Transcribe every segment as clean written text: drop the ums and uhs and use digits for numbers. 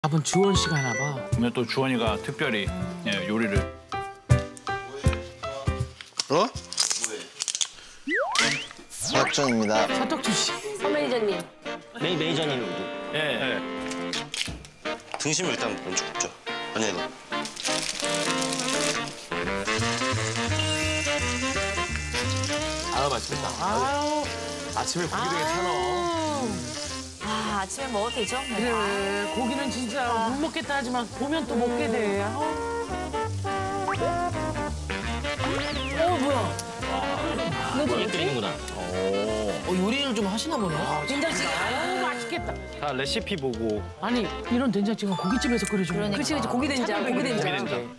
밥은 주원 씨가 하나 봐. 오늘 또 주원이가 특별히 요리를. 어? 박정입니다. 서떡주 씨. 서 매니저님. 매니저님도. 예. 등심 일단 먼저 굽죠. 아니 이거. 아유 맛있겠다. 아유 아침에 고기도 괜찮아. 아, 아침에 먹어도 되죠? 그래, 고기는 진짜 못 먹겠다 하지만 보면 또 먹게 돼. 뭐야? 고기 끓이는구나. 요리를 좀 하시나 보네. 된장찌개. 맛있겠다. 다 레시피 보고. 아니, 이런 된장찌개는 고깃집에서 끓여주는 거야. 그치, 고기 된장, 고기 된장.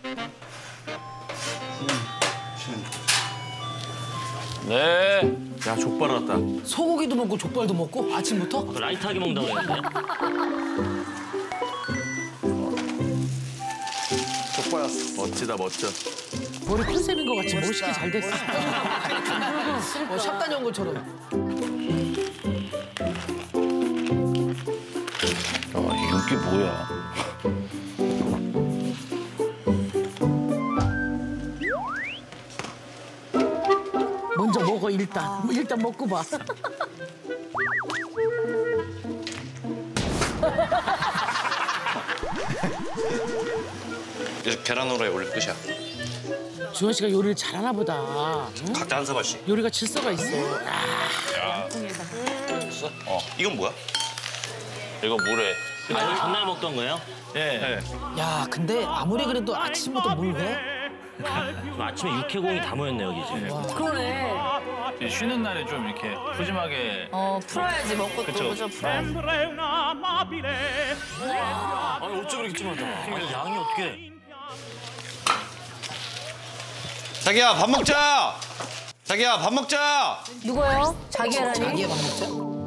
네. 야 족발 왔다. 소고기도 먹고 족발도 먹고 아침부터? 라이트하게 먹는다고 그랬는데. 족발 왔어. 멋지다 멋져. 머리 컨셉인 것 같이 멋있게 잘 됐어. 샵 다녀온 것처럼. 이 윤기 뭐야? 먼저 먹어 일단. 일단 먹고 봐. 이제 계란 후라이 올릴 끝이야. 주원 씨가 요리를 잘하나 보다. 응? 각자 한 사발씩. 요리가 질서가 있어. 이건 뭐야? 이거 물에. 아, 전날 먹던 거예요? 예. 야, 근데 아무리 그래도 아침부터 물 회? 지금 아침에 육해공이 다 모였네 여기 지금. 그러네. 쉬는 날에 좀 이렇게 푸짐하게. 풀어야지, 먹고 그쵸. 또, 그죠? 풀어야지. 아니 어쩜 이렇게 찜하다. 양이 어떻게? 자기야 밥 먹자. 자기야 밥 먹자. 누구요? 자기야라니? 자기야 밥 먹자.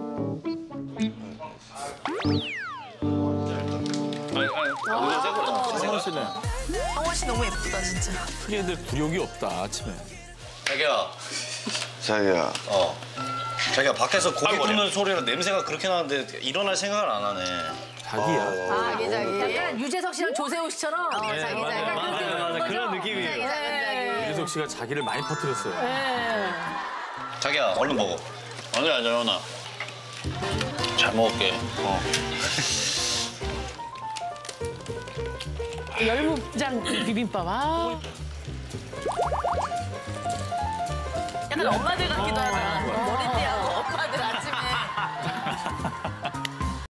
성원 씨는. 성원 씨 너무 예쁘다, 진짜. 크게들 굴욕이 없다 아침에. 자기야. 자기야. 자기야 밖에서 고기 굽는 소리랑 냄새가 그렇게 나는데 일어날 생각을 안 하네. 자기야. 자기. 약간 유재석 씨랑 조세호 씨처럼. 자기. 맞아 그런 느낌이에요. 유재석 씨가 자기를 많이 퍼뜨렸어요. 자기야 얼른 먹어. 아니야, 재현아. 잘 먹을게. 열무장 비빔밥. 아. 약간 엄마들 같기도 하다. 머리